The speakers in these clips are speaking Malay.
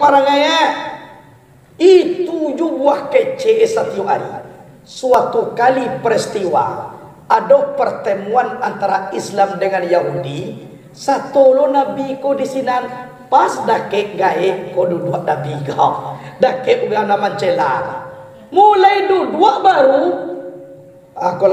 parangaya itu buah kece satu hari. Suatu kali peristiwa ada pertemuan antara Islam dengan Yahudi. Satu lo nabi ko di sinan pas dake gae ko duduk nabi kau dake uga nama celar mulai duduk baru aku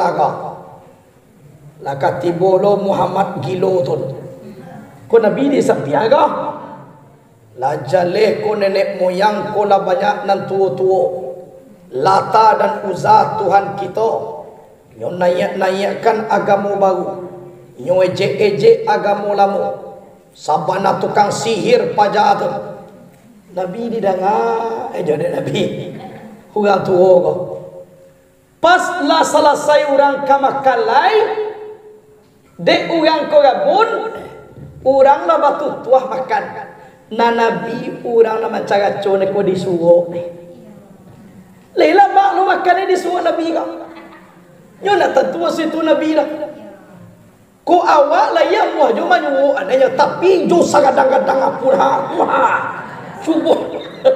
laga tibolo Muhammad gilo tu ko nabi di sampiaga la jale ko nenek moyang ko la banyak nan tuo Lata dan Uzza Tuhan kita. Nyo naik-naikkan agama baru. Nyo ejek-ejek agama lama. Sabana tukang sihir pajak tu. Nabi didengar jadi Nabi. Orang tua ko. Pas lah selesai orang kamakalai, dek orang ko gabun, orang lah batu tuah makan. Na Nabi orang lah macam cone ko disuruh. Leila mak lu makan ni disuruh Nabi kau. Nyo nak tentu situ Nabi dah. Ko awak lah yang muah jo manyu ananya tapi jo sagadang-gadang apura. Subuh.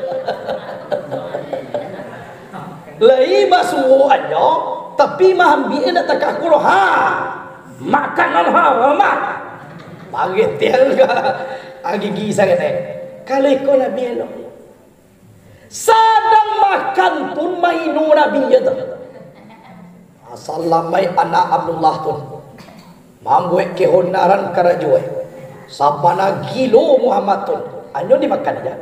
Lai basuh anyo tapi mahambi nak tak aku makan mak. Bagi tel ka agigi sangat kali ko Nabi elok. Sadang makan pun mainu Nabi je tu. Assalamai anak Abdullah tu. Mambuek kehonaran karajuai. Sabana gilo Muhammad tu. Anyo dimakan aja.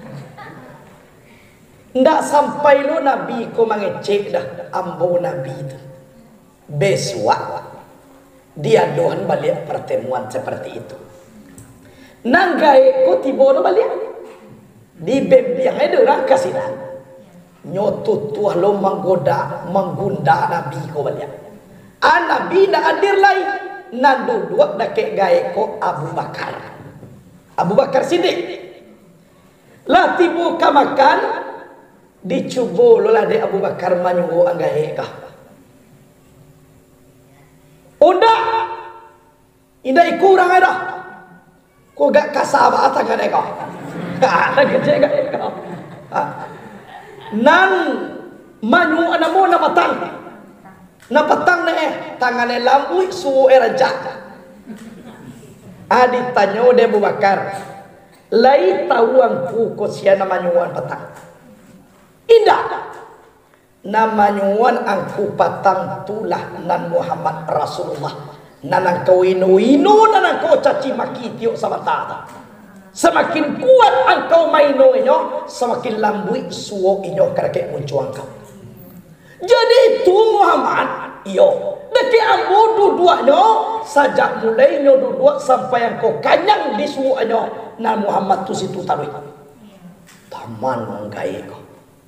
Ndak sampai lo Nabi ko mengecek dah ambo Nabi tu. Besok dia doan balik pertemuan seperti itu. Nanggai ko tibono balik. Di bembiang ada orang kasinan nyoto tuah lo menggunda Nabi ko balik. Nabi nak hadir lain nan duduk dake gae ko Abu Bakar Siddiq lah tibu ka makan dicubo lo lah de Abu Bakar manyugo anggae kah udah indai kurang ada ko gak kasaba atangan kau ada kecil gak kau nan manyu anamu na patang tangan lampu suwo raja adi tanyo de Abu Bakar lai tawang ko siya na manyuan patang indah namanyuan angku patang tulah nan Muhammad Rasulullah nanang kawino nanang ko caci maki tiok sabatata. Semakin kuat engkau maino inyo, semakin lambui suwo inyo karake muncuang kau. Jadi itu Muhammad, iyo. Deki ambo duduk nyo, sajak mulai nyo duduk sampai engkau kanyang di suwo inyo. Na Muhammad tu situ tarui. Taman manggai kau.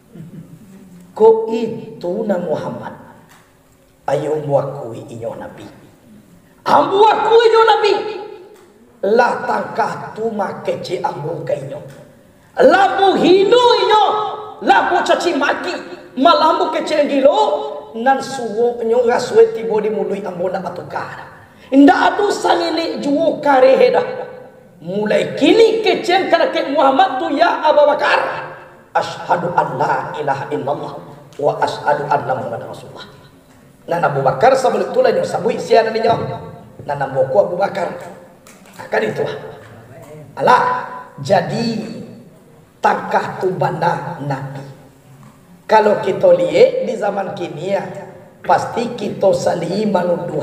Ko itu na Muhammad. Ayo muakui inyo Nabi. Ambo akui inyo Nabi. Lah tangkah tu makece ambo kainyo labu hino inyo labu caci maki malambu kece gilo nan suwo nyo gaswe tibo di mului ambo nak patukar inda atu sanili juwo kare heda mulai kini kece karake Muhammad tu ya Abu Bakar asyhadu an la ilaha illallah wa asyhadu anna Muhammadar Rasulullah. Nan Abu Bakar sabul tulah nyo sabui siana ninyo nan ambo ko Abu Bakar akan itu alah jadi tangkah tu bana Nabi. Kalau kita lihat di zaman kini ya pasti kita salih menuduh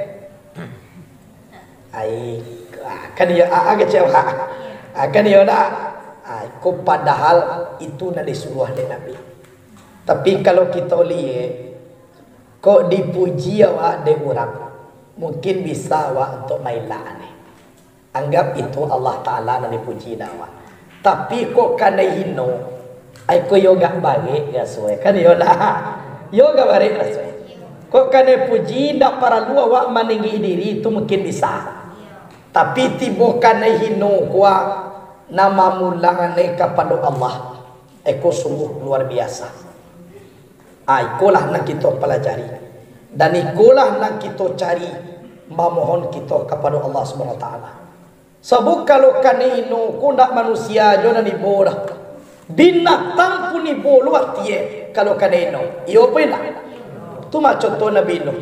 akan dia agak cewa akan dia dah ko padahal itu nak disuruh oleh Nabi. Tapi kalau kita lihat kok dipuji awak de orang mungkin bisa awak untuk mailah ni. Anggap itu Allah Ta'ala nak dipuji dawa. Tapi kok kena hino aku yoga balik gaswe kan yola yoga balik gaswe kok kena puji ndak para lu awak meninggi diri itu mungkin bisa. Tapi tibo kena hino kuah nama mulangan kepada Allah aku sungguh luar biasa. Ikulah nak kita pelajari dan ikulah nak kita cari memohon kita kepada Allah Subhanahu Wa Taala. Sebab kalau kanino ko ndak manusia jo na ni boda Binatang puni bolu atie kalau kadeno. Iyo apa nak? Tu mah contoh Nabi Nuh.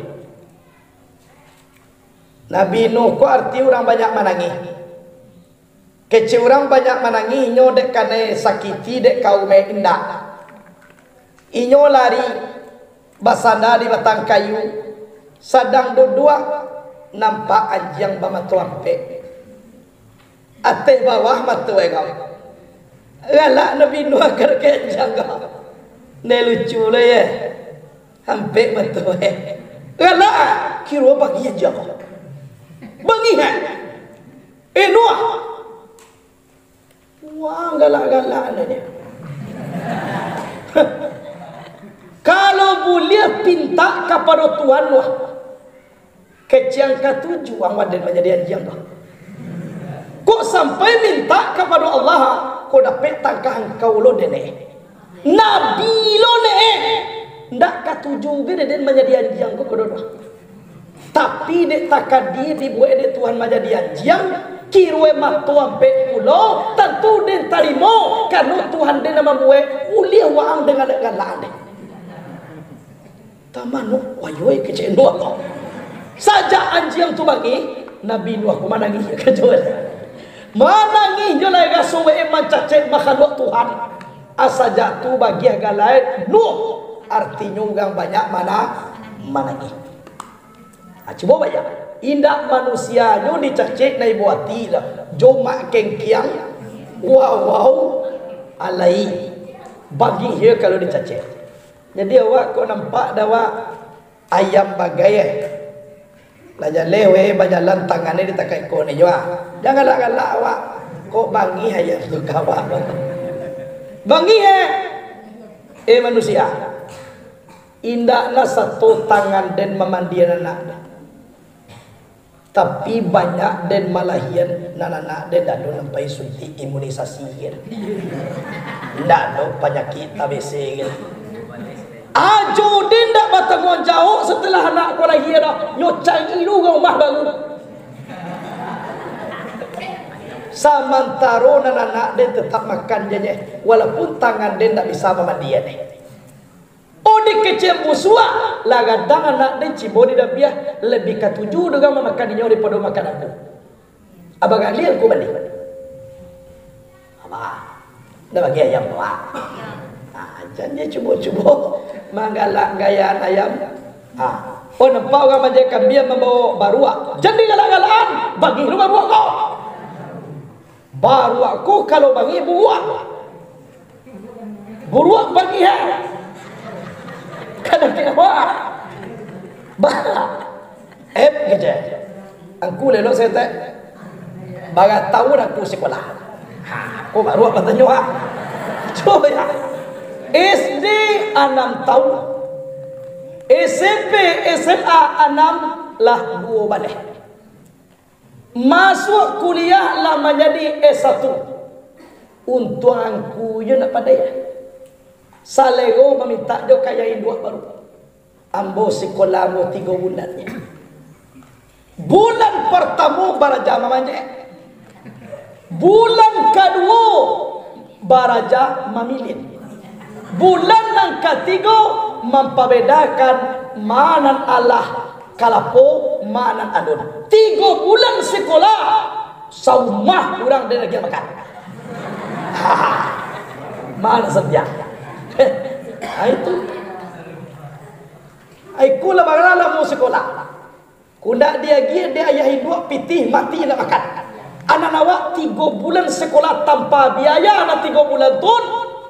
Nabi Nuh ko arti orang banyak menangi. Kecil orang banyak menangi inyo dek kane sakiti dek kaum indah. Inyo lari basanda di batang kayu. Sadang dua nampak anjing bamatu ampe. Ate bawah matu engau. Galak Nabi Nuh agar kenjang kau. Ne lucu lah ya. Hampir betul galak kira bagi aja kau. Bagi Nuh. Wah galak-galak ni. Kalau boleh pinta kepada Tuhan Nuh. Keciang ketujuh ang wadah menjadi anjing kau. Kok sampai minta kepada Allah, kau dapat tangkah engkau lo dene. Nabi lo ne. Ndak ketujuh gede den menjadi anjing kau kodoh. Tapi dek takadi dibuat dek Tuhan menjadi anjing, kirwe matu ampe ulo, tentu den tarimo karena Tuhan den nama buat uliah waang dengan galak dek. Tamanu wayoy kecil Nuh. Saja anjing tu bagi Nabi Nuh ku manangi kejual. Manangi jo lai gasuwe mancacet makhluk Tuhan. Asa jatuh bagi galai Nuh artinya gang banyak manangi. Coba banyak. Indak manusia nyo dicacet nai buati lah. Jo mak kengkiang wow alai bagi dia kalau dicacet. Jadi awak kau nampak dawa ayam bagai Lajar lewe bajalan tangannya ditakai kau ni juga. Jangan galak awak. Kok bangi ayam tu kawan. Bangi manusia. Indaklah satu tangan dan memandian anak. Tapi banyak dan malahian anak dan dah sampai suntik imunisasi. Ndak do penyakit TBC gitu. Ajo din dak batang jauh setelah anak ko lahir dah nyocai ilu rumah baru. Samantaro anak dia tetap makan je walaupun tangan dia tak bisa memandian. Oh di kecil musuh lah gadang anak dia cibodi dah biar lebih ketujuh dengan makan dia daripada makan aku. Abang kali aku mandi. Abang dah bagi ayam awak. Jangan cuba-cuba menggalak gaya ayam. Oh nampak orang macam kambing membawa baruak. Jadi galak-galakan bagi rumah baruak kau. Baruak kau kalau bagi buruak. Buruak bagi kadang kena buat. Kerja. Aku lelok saya tak. Bagai tahun aku sekolah. Aku baruak katanya. Coba ya. SD 6 tahun, SMP SMA 6 lah 2 balik. Masuk kuliah lah menjadi S1. Untung aku je nak pandai. Salego meminta dia kaya induk baru. Ambo sekolah mo 3 bulan. Bulan pertama baraja mamanya. Bulan kedua baraja mamilin. Bulan yang ketiga memperbedakan mana Allah kalapo mana adun. 3 bulan sekolah saumah orang dia lagi makan. Mana sedia? Itu. Aku lah bagaimana mau sekolah. Kuda dia ayah hidup pitih mati nak makan. Anak awak 3 bulan sekolah tanpa biaya, anak 3 bulan tun.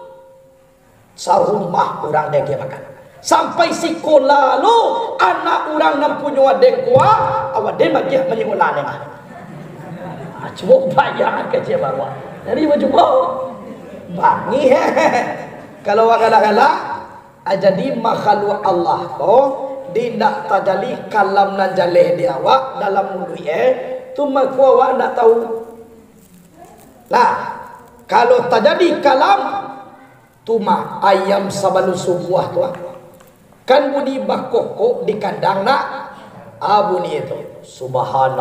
Sarumah orang dia makan. Sampai sekolah lo anak orang nak punya adek kuah, awak dia bagi menyekolah ni mah. Cuba bayar kerja baru. Jadi cuba bangi kalau galak-galak jadi makhluk Allah ko tidak tajali kalam nan jaleh dia awak dalam mulut tu mak awak nak tahu. Lah kalau terjadi kalam tuma ayam sabalu subuh tu kan budi bakoko di kandang nak bunyi itu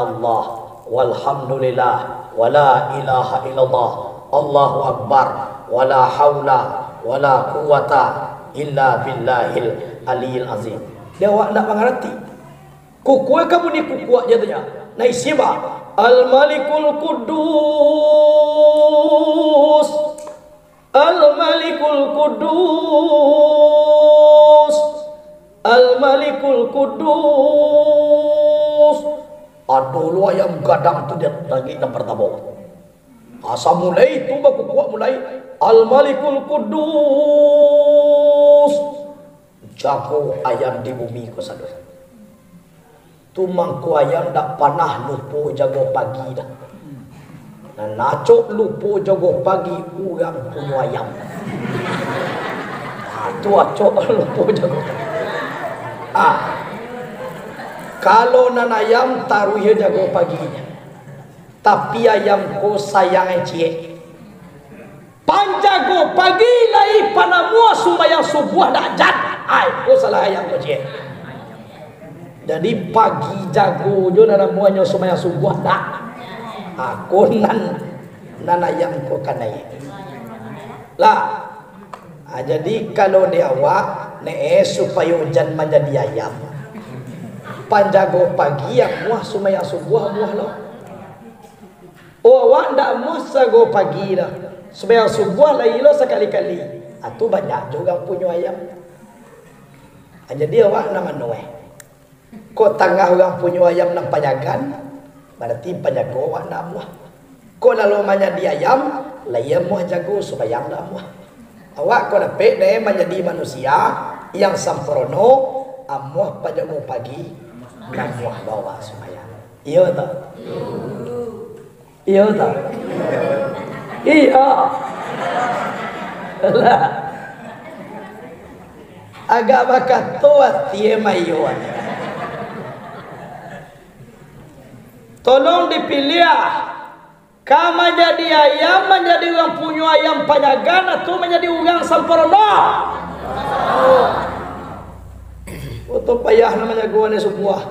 subhanallah walhamdulillah wala ilaha illallah Allahu akbar wala haula wala quwata illa billahil aliyil azim. Dia awak nak mengerti. Kukua kamu ni kukua jadinya. Nai siapa? Al Malikul Quddus. Al Malikul Quddus. Al Malikul Quddus. Aduh lu ayam gadang tu dia lagi yang pertama. Asal mulai tu baku kuat mulai Al Malikul Quddus. Jago ayam di bumi ko sadar. Tu mangku ayam dak panah lupo jago pagi dah. Dan nacok lupo jago pagi urang punya ayam. Tu acok lupo jago. Kalau nan ayam taruh dia jago paginya. Tapi ayam ko sayang cie. Panjago pagi lai panamua sumayang subuh dak jat. Ai ko salah ayam ko cie. Jadi pagi jago jo nana muanya sumayang subuh dak. Aku nan ayam ko kanai. Lah. Jadi kalau dia awak supaya hujan menjadi ayam. Panjago pagi yang muah sumayang subuh muah lo. Oh awak ndak muah sago pagi dah. Sumayang subuh lah ilo sekali-kali. Atu banyak juga punya ayam. Jadi awak nama noe. Ko tengah orang punya ayam nang panjagan, berarti panjago awak nak muah. Ko lalu menjadi ayam, lah ia muah jago sumayang dah muah. Awak ko dapat deh menjadi manusia yang sempurna, amuah panjago pagi, amuah bawa sumayang. Iya tak? Iya tak? Iya. Lah. Agak bakat tuat dia mayuan. Tolong dipilih. Kau menjadi ayam, menjadi orang punya ayam panjagan atau menjadi orang sempurna. Untuk payah namanya gua ni sebuah.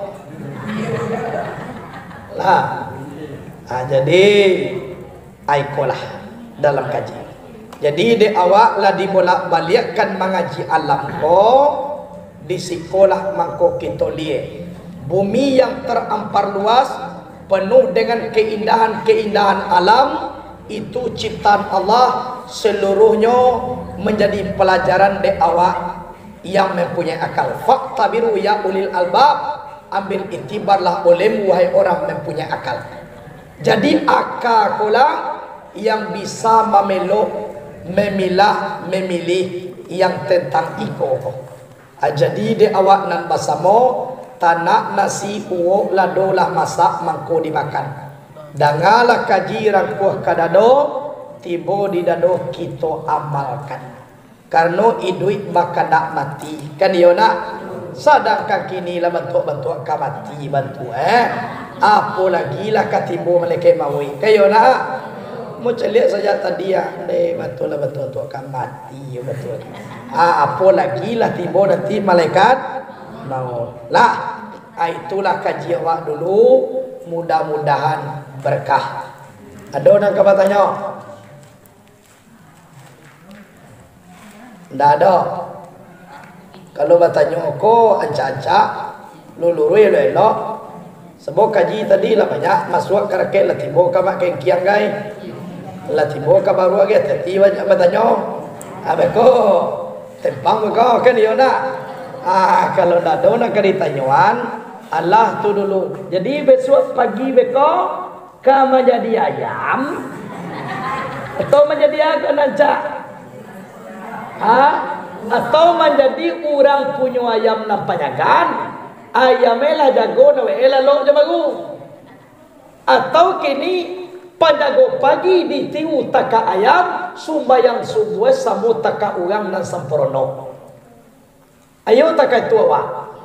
Lah. Jadi aikolah dalam kaji. Jadi di awak lah dibolak-balikkan mengaji alam ko di sekolah mangko kita lihat bumi yang terampar luas penuh dengan keindahan-keindahan alam itu ciptaan Allah seluruhnya menjadi pelajaran di awak yang mempunyai akal. Faktabiru ya ulil albab, ambil itibarlah olehmu wahai orang mempunyai akal. Jadi akal pula yang bisa memeluk, memilah, memilih yang tentang iko. Jadi di awak nan basamo tanak nasi uwo lado lah masak mangko dimakan. Dangalah kaji rangkuh kadado tibo di dado kita amalkan. Karena iduit maka nak mati. Kan dia nak sadangkan kini lah bantu-bantu ka mati bantu apa lagi lah katibo malaikat mawi. Kayo nak mau celiak saja tadi ya, betul lah betul akan mati betul. Apa lagi lah tiba nanti malaikat mau lah. Itulah kaji awak dulu, mudah-mudahan berkah. Ada orang kabar tanya? Tidak ada. Kalau bertanya ko ancak-ancak lulurui elok. Sebab kaji tadi lah banyak masuk ke rakyat lah tiba kamak kiang gai. Lah tiba ka baru lagi tadi banyak bertanya. Abeko tempang kau kan dia nak. Kalau dah ada nak ditanyaan Allah tu dulu. Jadi besok pagi beko kamu jadi ayam atau menjadi akan ancak? Atau menjadi orang punya ayam nak panjagan? Ayamnya lah jago nawe elok je baru. Atau kini panjago pagi ditiu taka ayam sumbayang subuh samu taka orang dan sempurna. Ayo taka itu awak.